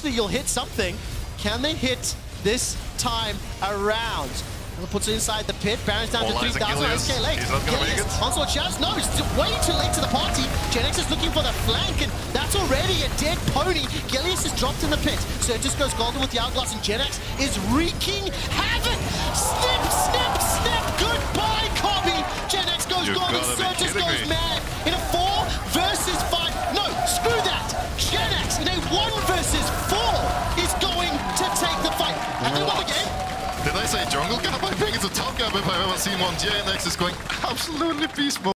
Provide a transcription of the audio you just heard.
eventually you'll hit something. Can they hit this time around? Puts it inside the pit. Baron's down to 3,000. LEC. He's not gonna make it. Onslaught Chaz, no, it's way too late to the party. JNX is looking for the flank, and that's already a dead pony. Gilius is dropped in the pit. Certus goes golden with the Hourglass, and JNX is wreaking havoc. Snip, snip, snip. Goodbye, Cobby. JNX goes golden. Certus goes mad. In a 4 versus 5. No, screw that. JNX in a 1 versus 4 is going to take the fight. And they won the game. Did I say jungle cap? I think it's a top cap if I've ever seen one. JNX is going absolutely beast mode.